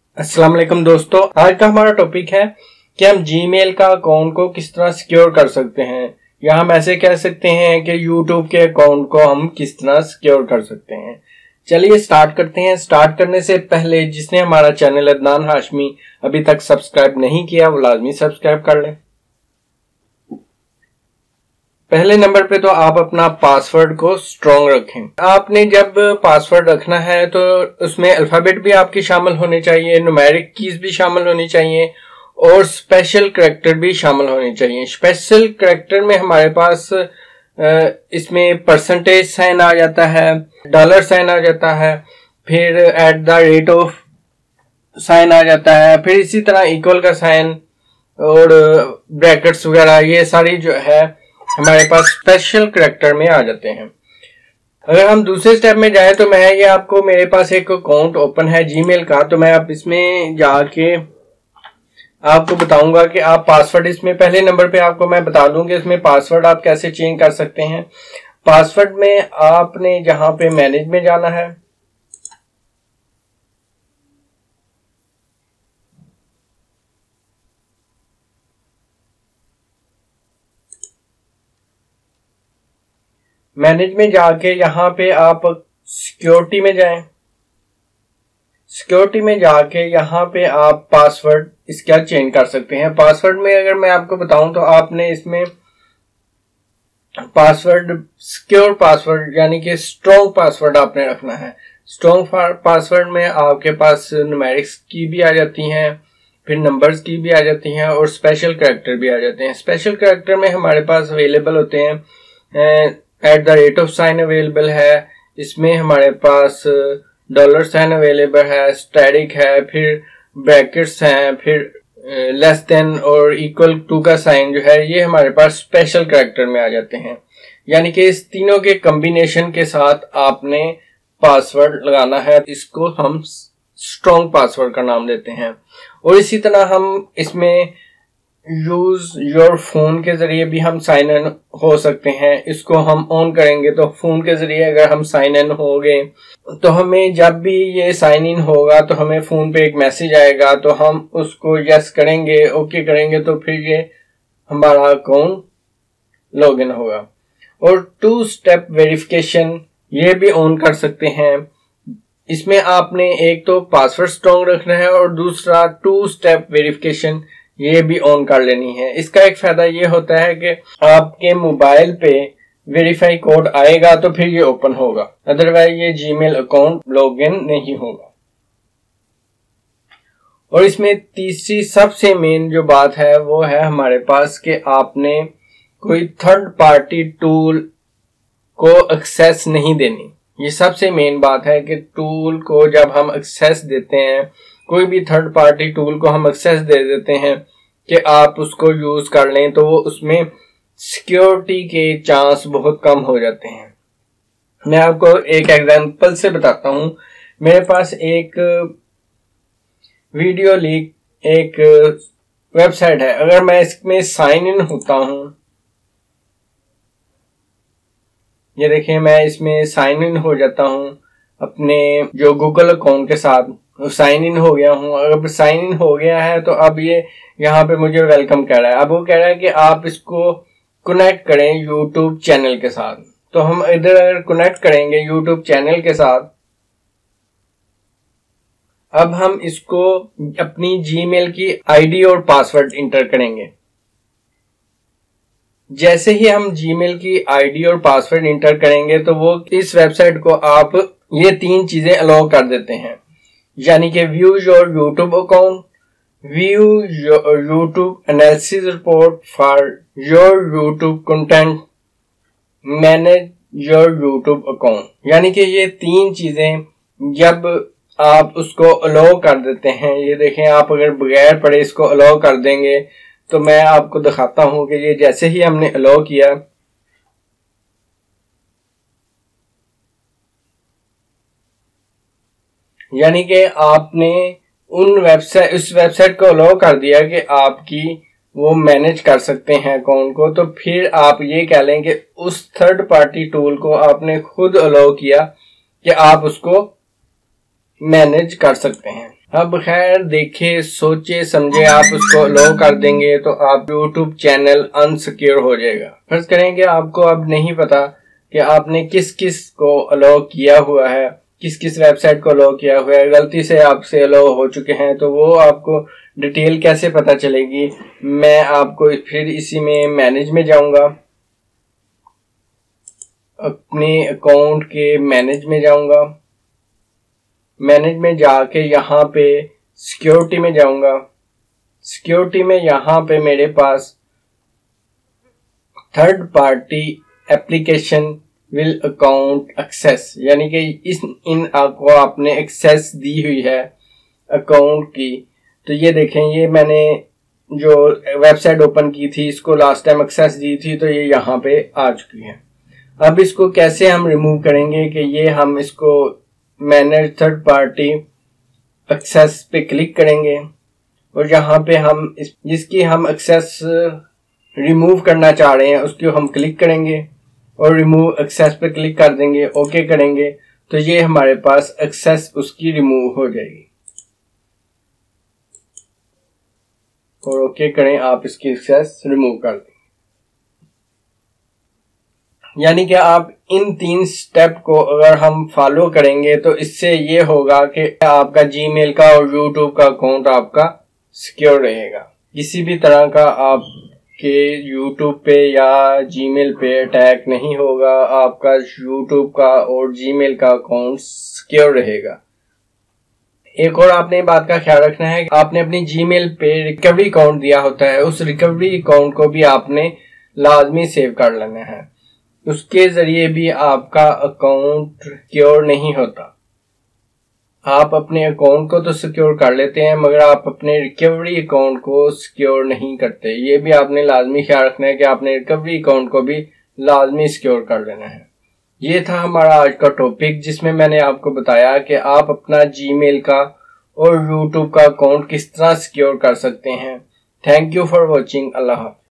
अस्सलाम वालेकुम दोस्तों, आज का हमारा टॉपिक है कि हम जीमेल का अकाउंट को किस तरह सिक्योर कर सकते हैं, या हम ऐसे कह सकते हैं कि यूट्यूब के अकाउंट को हम किस तरह सिक्योर कर सकते हैं। चलिए स्टार्ट करते हैं। स्टार्ट करने से पहले जिसने हमारा चैनल अदनान हाशमी अभी तक सब्सक्राइब नहीं किया वो लाजमी सब्सक्राइब कर लें। पहले नंबर पे तो आप अपना पासवर्ड को स्ट्रॉन्ग रखें। आपने जब पासवर्ड रखना है तो उसमें अल्फाबेट भी आपकी शामिल होने चाहिए, न्यूमेरिक कीज भी शामिल होनी चाहिए और स्पेशल कैरेक्टर भी शामिल होने चाहिए। स्पेशल कैरेक्टर में हमारे पास इसमें परसेंटेज साइन आ जाता है, डॉलर साइन आ जाता है, फिर @ साइन आ जाता है, फिर इसी तरह इक्वल का साइन और ब्रैकेट्स वगैरह, ये सारी जो है हमारे पास स्पेशल कैरेक्टर में आ जाते हैं। अगर हम दूसरे स्टेप में जाएं तो मैं ये आपको, मेरे पास एक अकाउंट ओपन है जीमेल का, तो मैं अब इसमें जाके आपको बताऊंगा कि आप पासवर्ड, इसमें पहले नंबर पे आपको मैं बता दूंगा इसमें पासवर्ड आप कैसे चेंज कर सकते हैं। पासवर्ड में आपने जहां पे मैनेज में जाना है, मैनेज में जाके यहाँ पे आप सिक्योरिटी में जाएं। सिक्योरिटी में जाके यहाँ पे आप पासवर्ड इसका चेंज कर सकते हैं। पासवर्ड में अगर मैं आपको बताऊं तो आपने इसमें पासवर्ड, सिक्योर पासवर्ड यानी कि स्ट्रॉन्ग पासवर्ड आपने रखना है। स्ट्रॉन्ग पासवर्ड में आपके पास न्यूमेरिक्स की भी आ जाती हैं, फिर नंबर्स की भी आ जाती हैं और स्पेशल कैरेक्टर भी आ जाते हैं। स्पेशल कैरेक्टर में हमारे पास अवेलेबल होते हैं @ साइन अवेलेबल है, इसमें हमारे पास डॉलर साइन अवेलेबल है, स्टैटिक है, फिर ब्रैकेट्स हैं, फिर लेस देन और इक्वल टू का साइन जो है ये हमारे पास स्पेशल कैरेक्टर में आ जाते हैं। यानी कि इस तीनों के कॉम्बिनेशन के साथ आपने पासवर्ड लगाना है। इसको हम स्ट्रॉन्ग पासवर्ड का नाम देते हैं। और इसी तरह हम इसमें यूज योर फोन के जरिए भी हम साइन इन हो सकते हैं। इसको हम ऑन करेंगे तो फोन के जरिए अगर हम साइन इन हो गए तो हमें जब भी ये साइन इन होगा तो हमें फोन पे एक मैसेज आएगा, तो हम उसको यस करेंगे, ओके करेंगे, तो फिर ये हमारा अकाउंट लॉग इन होगा। और 2 स्टेप वेरिफिकेशन ये भी ऑन कर सकते हैं। इसमें आपने एक तो पासवर्ड स्ट्रॉन्ग रखना है और दूसरा 2 स्टेप वेरिफिकेशन ये भी ऑन कर लेनी है। इसका एक फायदा ये होता है कि आपके मोबाइल पे वेरीफाई कोड आएगा तो फिर ये ओपन होगा, अदरवाइज ये जीमेल अकाउंट लॉगिन नहीं होगा। और इसमें तीसरी सबसे मेन जो बात है वो है हमारे पास कि आपने कोई थर्ड पार्टी टूल को एक्सेस नहीं देनी। ये सबसे मेन बात है कि टूल को जब हम एक्सेस देते हैं, कोई भी थर्ड पार्टी टूल को हम एक्सेस दे देते हैं कि आप उसको यूज कर लें, तो वो उसमें सिक्योरिटी के चांस बहुत कम हो जाते हैं। मैं आपको एक एग्जांपल से बताता हूं। मेरे पास एक वीडियो लीक एक वेबसाइट है, अगर मैं इसमें साइन इन होता हूं, ये देखिए मैं इसमें साइन इन हो जाता हूं अपने जो गूगल अकाउंट के साथ, साइन इन हो गया हूं। अगर साइन इन हो गया है तो अब ये यहाँ पे मुझे वेलकम कह रहा है। अब वो कह रहा है कि आप इसको कनेक्ट करें यूट्यूब चैनल के साथ। तो हम इधर अगर कनेक्ट करेंगे यूट्यूब चैनल के साथ, अब हम इसको अपनी जीमेल की आईडी और पासवर्ड इंटर करेंगे। जैसे ही हम जीमेल की आईडी और पासवर्ड इंटर करेंगे तो वो इस वेबसाइट को आप ये 3 चीजें अलाउ कर देते हैं, यानी कि view your YouTube account, view your YouTube analysis report for your YouTube content, manage your YouTube account. यानी कि ये 3 चीजें जब आप उसको अलाउ कर देते हैं, ये देखें आप अगर बगैर पढ़े इसको अलाउ कर देंगे तो मैं आपको दिखाता हूं कि ये जैसे ही हमने अलाउ किया, यानी कि आपने उस वेबसाइट को अलाउ कर दिया कि आपकी वो मैनेज कर सकते हैं अकाउंट को, तो फिर आप ये कह लें कि उस थर्ड पार्टी टूल को आपने खुद अलाउ किया कि आप उसको मैनेज कर सकते हैं। अब खैर देखे सोचे समझे आप उसको अलाउ कर देंगे तो आप YouTube चैनल अनसिक्योर हो जाएगा। फर्ज करें कि आपको अब नहीं पता कि आपने किस किस को अलाउ किया हुआ है, किस किस वेबसाइट को अलाउ किया हुआ है, गलती से आपसे अलाउ हो चुके हैं, तो वो आपको डिटेल कैसे पता चलेगी। मैं आपको फिर इसी में मैनेज में जाऊंगा, अपने अकाउंट के मैनेज में जाऊंगा, मैनेज में जाके यहाँ पे सिक्योरिटी में जाऊंगा। सिक्योरिटी में यहाँ पे मेरे पास third party application will account access, यानी कि इन आपको आपने एक्सेस दी हुई है अकाउंट की। तो ये देखें, ये मैंने जो वेबसाइट ओपन की थी इसको लास्ट टाइम एक्सेस दी थी, तो ये यहाँ पे आ चुकी है। अब इसको कैसे हम रिमूव करेंगे कि ये हम इसको मैनेज थर्ड पार्टी एक्सेस पे क्लिक करेंगे और यहाँ पे हम जिसकी हम एक्सेस रिमूव करना चाह रहे हैं उसको हम क्लिक करेंगे और रिमूव एक्सेस पे क्लिक कर देंगे, ओके करेंगे, तो ये हमारे पास एक्सेस उसकी रिमूव हो जाएगी। और ओके करें, आप इसकी एक्सेस रिमूव कर दें। यानी कि आप इन 3 स्टेप को अगर हम फॉलो करेंगे तो इससे ये होगा कि आपका जीमेल का और यूट्यूब का अकाउंट आपका सिक्योर रहेगा। किसी भी तरह का आपके यूट्यूब पे या जीमेल पे अटैक नहीं होगा, आपका यूट्यूब का और जीमेल का अकाउंट सिक्योर रहेगा। एक और आपने बात का ख्याल रखना है कि आपने अपनी जीमेल पे रिकवरी अकाउंट दिया होता है, उस रिकवरी अकाउंट को भी आपने लाजमी सेव कर लेना है। उसके जरिए भी आपका अकाउंट सिक्योर नहीं होता। आप अपने अकाउंट को तो सिक्योर कर लेते हैं मगर आप अपने रिकवरी अकाउंट को सिक्योर नहीं करते। ये भी आपने लाजमी ख्याल रखना है कि आपने रिकवरी अकाउंट को भी लाजमी सिक्योर कर लेना है। ये था हमारा आज का टॉपिक जिसमें मैंने आपको बताया कि आप अपना जीमेल का और यूट्यूब का अकाउंट किस तरह सिक्योर कर सकते हैं। Thank you for watching. अल्लाह हाफ़िज़।